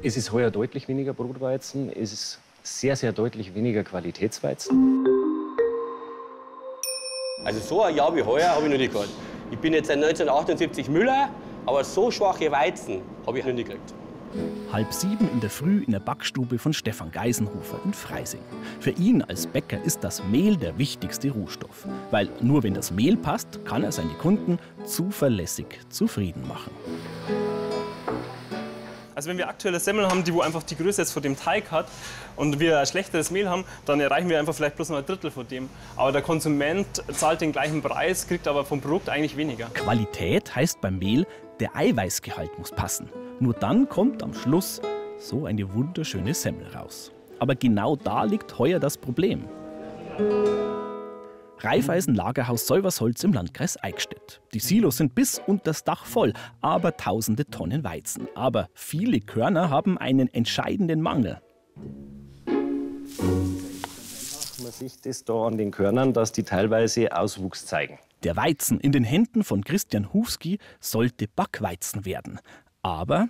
Es ist heuer deutlich weniger Brotweizen, es ist sehr, sehr deutlich weniger Qualitätsweizen. Also so ein Jahr wie heuer habe ich noch nicht gehabt. Ich bin jetzt seit 1978 Müller, aber so schwache Weizen habe ich noch nicht gekriegt. 6:30 in der Früh in der Backstube von Stefan Geisenhofer in Freising. Für ihn als Bäcker ist das Mehl der wichtigste Rohstoff. Weil nur wenn das Mehl passt, kann er seine Kunden zuverlässig zufrieden machen. Also wenn wir aktuelle Semmeln haben, die wo einfach die Größe jetzt von dem Teig hat und wir ein schlechteres Mehl haben, dann erreichen wir einfach vielleicht bloß noch ein Drittel von dem. Aber der Konsument zahlt den gleichen Preis, kriegt aber vom Produkt eigentlich weniger. Qualität heißt beim Mehl, der Eiweißgehalt muss passen. Nur dann kommt am Schluss so eine wunderschöne Semmel raus. Aber genau da liegt heuer das Problem. Raiffeisen Lagerhaus Seuwersholz im Landkreis Eichstätt. Die Silos sind bis unters Dach voll, aber tausende Tonnen Weizen. Aber viele Körner haben einen entscheidenden Mangel. Man sieht das da an den Körnern, dass die teilweise Auswuchs zeigen. Der Weizen in den Händen von Christian Hufski sollte Backweizen werden. Aber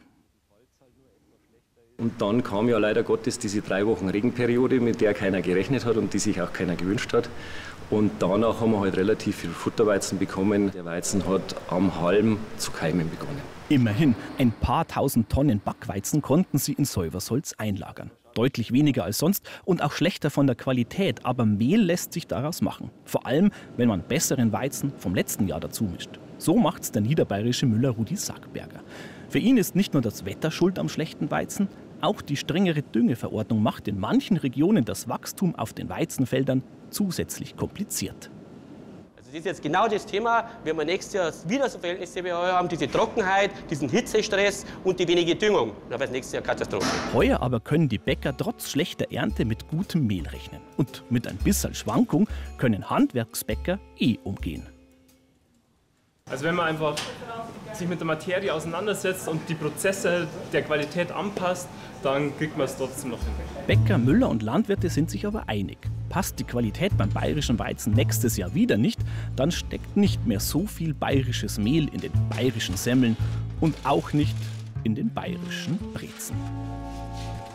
und dann kam ja leider Gottes diese 3 Wochen Regenperiode, mit der keiner gerechnet hat und die sich auch keiner gewünscht hat. Und danach haben wir halt relativ viel Futterweizen bekommen. Der Weizen hat am Halm zu keimen begonnen. Immerhin, ein paar tausend Tonnen Backweizen konnten sie in Seuwersholz einlagern. Deutlich weniger als sonst und auch schlechter von der Qualität, aber Mehl lässt sich daraus machen. Vor allem, wenn man besseren Weizen vom letzten Jahr dazu mischt. So macht's der niederbayerische Müller Rudi Sackberger. Für ihn ist nicht nur das Wetter schuld am schlechten Weizen, auch die strengere Düngeverordnung macht in manchen Regionen das Wachstum auf den Weizenfeldern zusätzlich kompliziert. Also das ist jetzt genau das Thema, wenn wir nächstes Jahr wieder so Verhältnisse wie heuer haben, diese Trockenheit, diesen Hitzestress und die wenige Düngung, dann wird es nächstes Jahr Katastrophe. Heuer aber können die Bäcker trotz schlechter Ernte mit gutem Mehl rechnen. Und mit ein bisschen Schwankung können Handwerksbäcker umgehen. Also wenn man einfach sich mit der Materie auseinandersetzt und die Prozesse der Qualität anpasst, dann kriegt man es trotzdem noch hin. Bäcker, Müller und Landwirte sind sich aber einig. Passt die Qualität beim bayerischen Weizen nächstes Jahr wieder nicht, dann steckt nicht mehr so viel bayerisches Mehl in den bayerischen Semmeln und auch nicht in den bayerischen Brezen.